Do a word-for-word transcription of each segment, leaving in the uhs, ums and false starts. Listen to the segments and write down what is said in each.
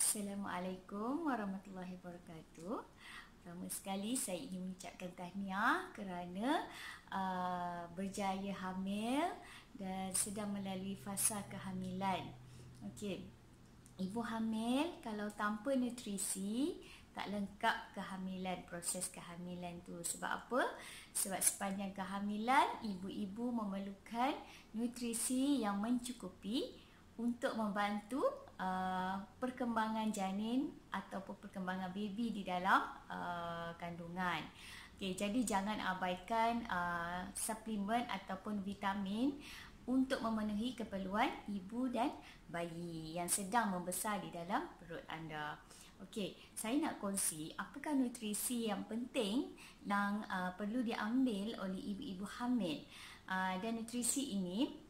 Assalamualaikum warahmatullahi wabarakatuh. Pertama sekali saya ingin mengucapkan tahniah kerana uh, berjaya hamil dan sedang melalui fasa kehamilan. Okey. Ibu hamil kalau tanpa nutrisi tak lengkap kehamilan, proses kehamilan tu. Sebab apa? Sebab sepanjang kehamilan ibu-ibu memerlukan nutrisi yang mencukupi untuk membantu uh, perkembangan janin ataupun perkembangan baby di dalam uh, kandungan. Okay, jadi jangan abaikan uh, suplemen ataupun vitamin untuk memenuhi keperluan ibu dan bayi yang sedang membesar di dalam perut anda. Okey, saya nak kongsi apakah nutrisi yang penting yang uh, perlu diambil oleh ibu-ibu hamil. Uh, dan nutrisi ini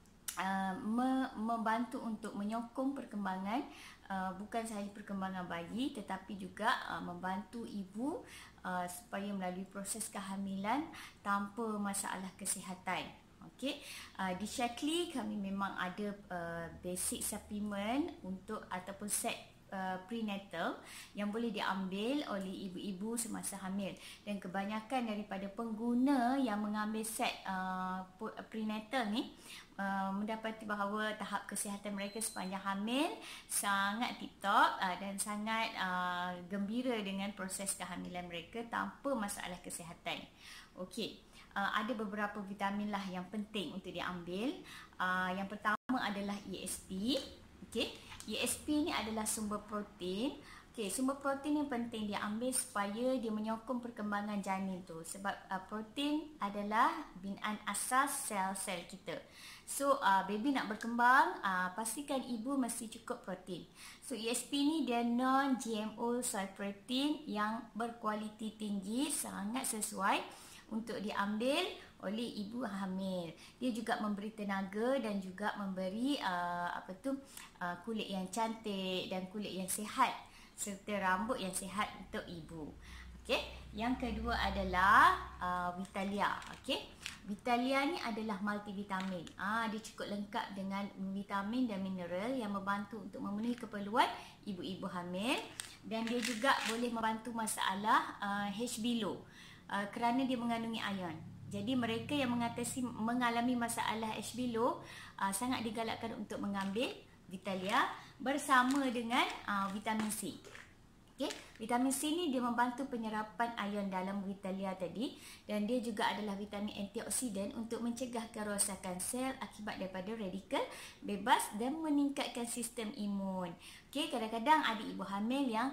Uh, me membantu untuk menyokong perkembangan uh, bukan sahaja perkembangan bayi tetapi juga uh, membantu ibu uh, supaya melalui proses kehamilan tanpa masalah kesihatan. Okey, uh, di Shaklee kami memang ada uh, basic supplement untuk ataupun set Uh, prenatal yang boleh diambil oleh ibu-ibu semasa hamil, dan kebanyakan daripada pengguna yang mengambil set uh, prenatal ni uh, mendapati bahawa tahap kesihatan mereka sepanjang hamil sangat tip-top uh, dan sangat uh, gembira dengan proses kehamilan mereka tanpa masalah kesihatan. Okey, uh, ada beberapa vitamin lah yang penting untuk diambil. Uh, yang pertama adalah E S P. Okey, E S P ni adalah sumber protein. Okey, sumber protein yang penting dia ambil supaya dia menyokong perkembangan janin tu. Sebab uh, protein adalah binaan asas sel-sel kita. So, uh, baby nak berkembang, uh, pastikan ibu mesti cukup protein. So, E S P ni dia non-G M O soy protein yang berkualiti tinggi, sangat sesuai untuk diambil oleh ibu hamil. Dia juga memberi tenaga dan juga memberi uh, apa tu uh, kulit yang cantik dan kulit yang sihat serta rambut yang sihat untuk ibu. Okey, yang kedua adalah uh, Vitalia. Okey, Vitalia ni adalah multivitamin. Ah, dia cukup lengkap dengan vitamin dan mineral yang membantu untuk memenuhi keperluan ibu-ibu hamil, dan dia juga boleh membantu masalah uh, H B low. Uh, kerana dia mengandungi iron. Jadi mereka yang mengatasi mengalami masalah H B low uh, sangat digalakkan untuk mengambil Vitalia bersama dengan uh, vitamin C. Okay. Vitamin C ni dia membantu penyerapan ion dalam Vitalia tadi, dan dia juga adalah vitamin antioksidan untuk mencegah kerosakan sel akibat daripada radikal bebas dan meningkatkan sistem imun. Okay, kadang-kadang ada ibu hamil yang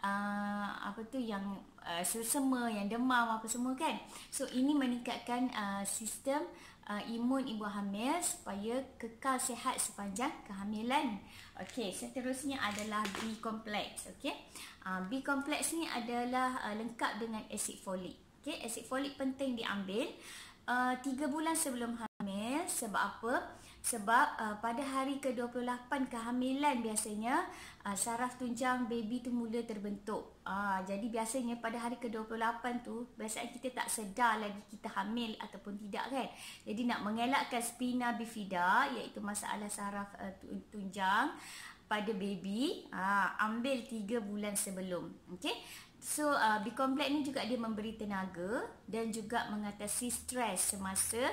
uh, apa tu yang uh, selsema, yang demam apa semua kan. So ini meningkatkan uh, sistem uh, imun ibu hamil supaya kekal sihat sepanjang kehamilan. Okey, seterusnya adalah B complex. Okey. Uh, B complex ni adalah uh, lengkap dengan asid folik. Okey, asid folik penting diambil uh, tiga bulan sebelum hamil. Sebab apa? Sebab uh, pada hari ke dua puluh lapan kehamilan biasanya uh, saraf tunjang baby tu mula terbentuk. Uh, jadi biasanya pada hari ke dua puluh lapan tu biasanya kita tak sedar lagi kita hamil ataupun tidak kan. Jadi nak mengelakkan spina bifida iaitu masalah saraf uh, tunjang pada baby, uh, ambil tiga bulan sebelum. Okey. So uh, B complex ni juga dia memberi tenaga dan juga mengatasi stres semasa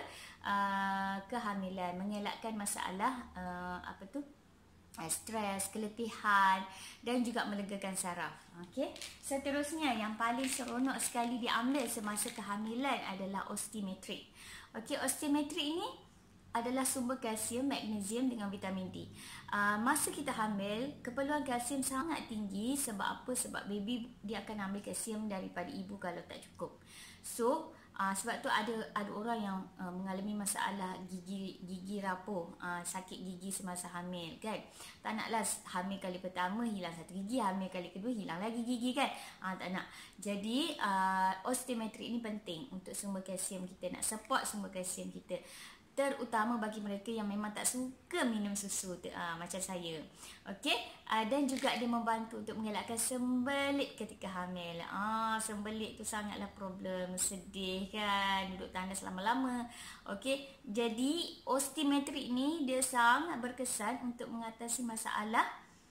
uh, kehamilan, mengelakkan masalah uh, apa tu uh, stres, keletihan dan juga melegakan saraf. Okey. Seterusnya yang paling seronok sekali diambil semasa kehamilan adalah osteometrik. Okey, osteometrik ini adalah sumber kalsium, magnesium dengan vitamin D. Uh, masa kita hamil, keperluan kalsium sangat tinggi. Sebab apa? Sebab baby dia akan ambil kalsium daripada ibu kalau tak cukup. So, uh, sebab tu ada ada orang yang uh, mengalami masalah gigi gigi rapuh, uh, sakit gigi semasa hamil kan. Tak naklah hamil kali pertama hilang satu gigi, hamil kali kedua hilang lagi gigi kan. Uh, tak nak. Jadi, uh, osteometrik ini penting untuk sumber kalsium kita, nak support sumber kalsium kita. Terutama bagi mereka yang memang tak suka minum susu tu, uh, macam saya. Okey, uh, dan juga dia membantu untuk mengelakkan sembelit ketika hamil. Ah, sembelit tu sangatlah problem, sedih kan, duduk tandas lama-lama. Okey, jadi osteometrik ni dia sangat berkesan untuk mengatasi masalah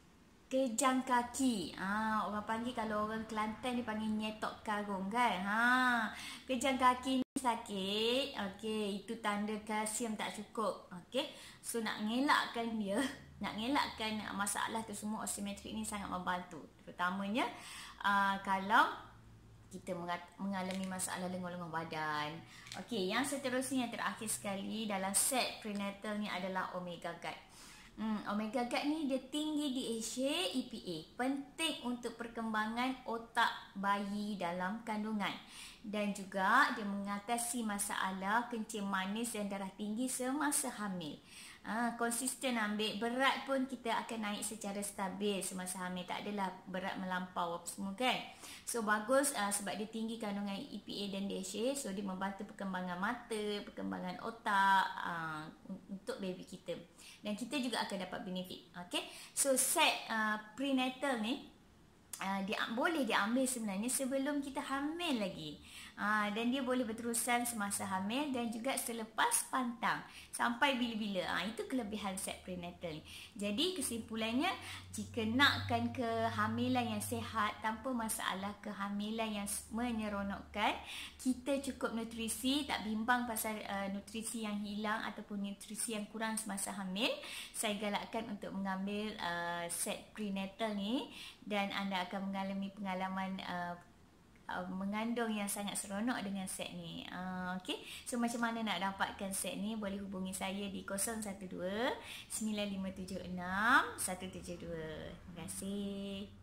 kejang kaki. Ha, orang panggil, kalau orang Kelantan dia panggil nyetok karung kan. Ha, kejang kaki ni sakit. Okey, itu tanda kalsium tak cukup. Okey. So nak ngelakkan dia, nak ngelakkan masalah tu semua, osimetrik ni sangat membantu. Terutamanya uh, kalau kita mengalami masalah lengan-lengan badan. Okey, yang seterusnya, yang terakhir sekali dalam set prenatal ni adalah omega guard. Hmm, omega guard ni dia tinggi D H A, E P A. Penting untuk perkembangan otak bayi dalam kandungan. Dan juga dia mengatasi masalah kencing manis dan darah tinggi semasa hamil. Ha, konsisten ambil, berat pun kita akan naik secara stabil semasa hamil. Tak adalah berat melampau apa semua kan. So bagus uh, sebab dia tinggi kandungan E P A dan D H A. So dia membantu perkembangan mata, perkembangan otak uh, untuk baby kita. Dan kita juga akan dapat benefit. Okay. So set uh, prenatal ni uh, dia boleh diambil sebenarnya sebelum kita hamil lagi. Ha, dan dia boleh berterusan semasa hamil dan juga selepas pantang sampai bila-bila. Ha, itu kelebihan set prenatal ni. Jadi kesimpulannya, jika nakkan kehamilan yang sihat tanpa masalah kehamilan yang menyeronokkan, kita cukup nutrisi, tak bimbang pasal uh, nutrisi yang hilang ataupun nutrisi yang kurang semasa hamil, saya galakkan untuk mengambil uh, set prenatal ni dan anda akan mengalami pengalaman uh, mengandung yang sangat seronok dengan set ni. uh, Okay, so macam mana nak dapatkan set ni? Boleh hubungi saya di kosong satu dua sembilan lima tujuh enam satu tujuh dua. Terima kasih.